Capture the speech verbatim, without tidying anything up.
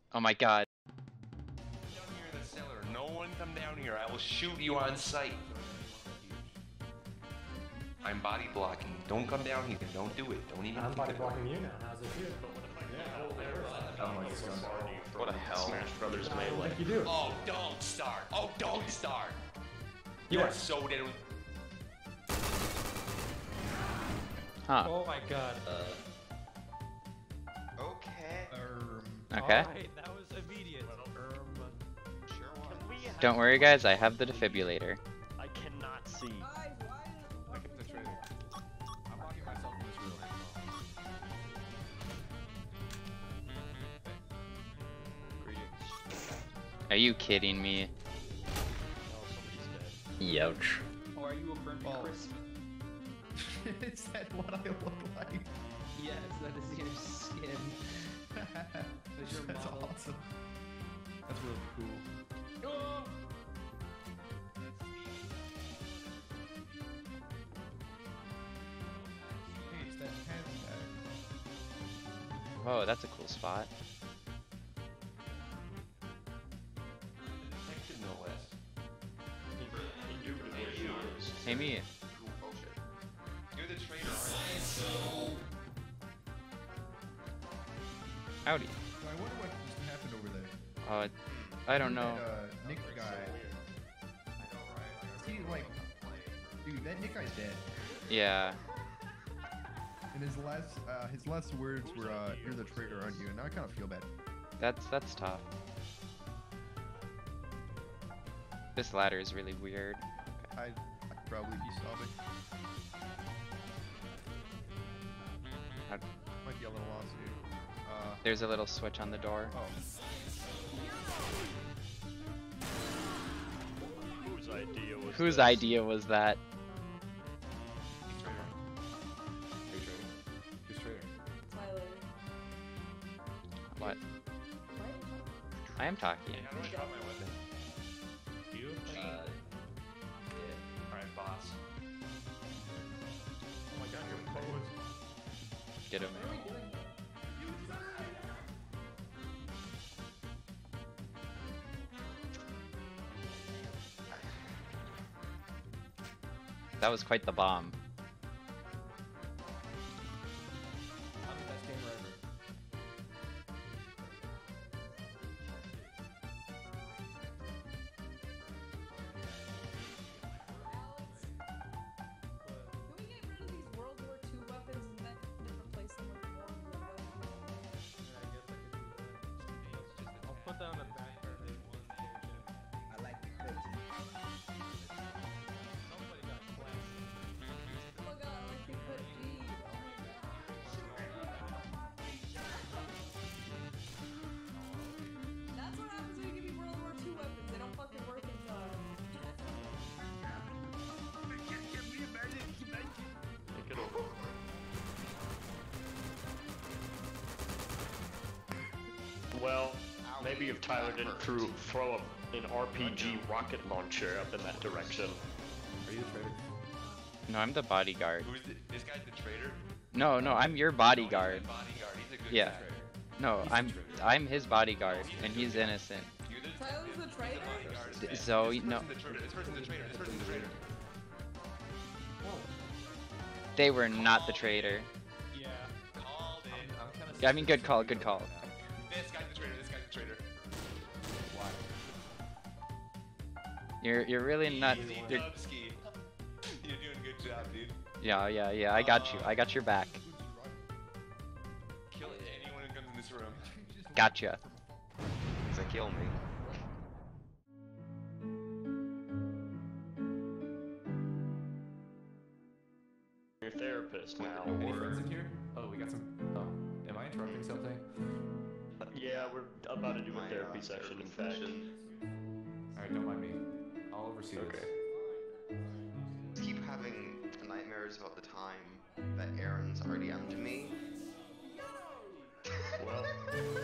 Oh my god. Down here in the cellar. No one come down here. I will shoot you on sight. I'm body blocking. Don't come down here. Don't do it. Don't even. I'm body blocking you now. How's it feel? Oh my god. What the hell? Smash Brothers I don't Melee. think you do. Oh, don't start. Oh, don't start. You Yeah. are so dead. Huh. Oh my god. Okay. Um, Okay. Alright, that was immediate. Um, Sure one. Can we have Don't worry guys, I have the defibrillator. I cannot see. I kept the trailer. I'm locking myself in this room. Are you kidding me? Oh, somebody's dead. Youch. Oh, are you a burnt Balls. crisp? Is that what I look like? Yes, that is your skin. That's your That's model. awesome. That's really cool. Oh! Hey, it's that hand guy. Whoa, that's a cool spot. Detective no less. Hey me. Oh shit. You're the traitor, aren't you? Howdy. So I wonder what just happened over there. Oh, it- I don't know. That, uh, Nick guy. Is he like, dude? That Nick guy's dead. Yeah. And his last, uh, his last words were, uh, "You're the traitor, aren't you?" And now I kind of feel bad. That's that's tough. This ladder is really weird. I'd, I'd probably be sobbing. I'd- Might be a little lost, dude. Uh, There's a little switch on the door. oh. Whose idea was Whose this? idea was that? Hey, traitor. Who's traitor? Tyler. What? Right? I am talking. How do I drop my weapon? You? Uh, yeah. Alright, boss. Oh my god, you're posed. Get him. What are we doing? That was quite the bomb. I'm the best gamer ever. Can we get rid of these World War Two weapons and then replace them with more weapons? Yeah, I guess I could do that. I'll put that on the back burner one day. I like the cookie. Somebody got classy. Oh my god, I like the cut G. That's what happens when you give me World War Two weapons. They don't fucking work in time. Take it over. Well, maybe if Tyler didn't throw, throw a, an R P G rocket launcher up in that direction. Are you the traitor? No, I'm the bodyguard. Who's the, this guy's the traitor? No, no, I'm your No, bodyguard. he's my bodyguard. He's a good Yeah. traitor. No, He's the I'm traitor. I'm his bodyguard, and he's innocent. You're the Tyler's the he's traitor? bodyguard. D- Yeah, Zoe, this no. person's the traitor. This person's the traitor. This person's the traitor. They were not the traitor. Yeah. Called it. I'm, I'm kind of. I mean, good call, good call. This guy's the traitor. This guy's the traitor. You're you're really not. Easy You're, Dubsky. You're doing a good job, dude. yeah, yeah, yeah. I got you. I got your back. Kill anyone who comes in this room. Gotcha. Does that kill me? Your therapist now, Any or friends in here? Oh, we got some. Oh, am I interrupting something? yeah, we're about to do My, a therapy uh, session. In therapy fact, session. Alright, don't mind me. I'll oversee Okay. this. I keep having nightmares about the time that Aaron's already under me. well,